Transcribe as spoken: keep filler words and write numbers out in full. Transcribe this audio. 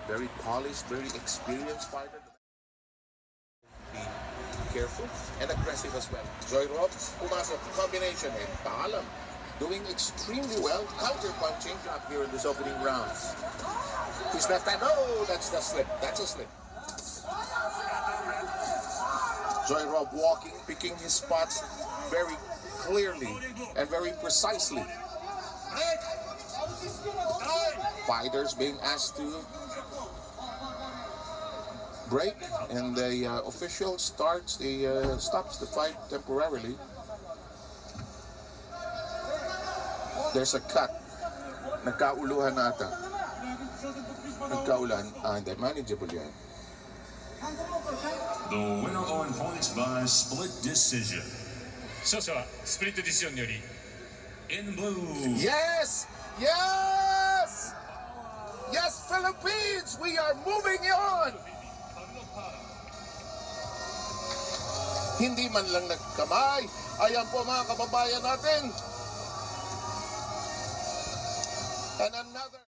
Very polished, very experienced fighter. Be careful and aggressive as well. Zoirov, pumasok, combination, and Paalam doing extremely well, counter-punching up here in this opening round. His left hand, oh, that's the slip, that's a slip. Zoirov walking, picking his spots very clearly and very precisely. Fighters being asked to break, and the uh, official starts the uh, stops the fight temporarily. There's a cut. Nagkauluhan nata. Nagkauluhan. Ah, hindi. Manageable yan. The winner on points by split decision. 勝者はスプリットディシジョンにより In blue. Yes! Yes! Yes, Philippines! We are moving on! Hindi man lang nagkamay. Ayan po mga kababayan natin. And another...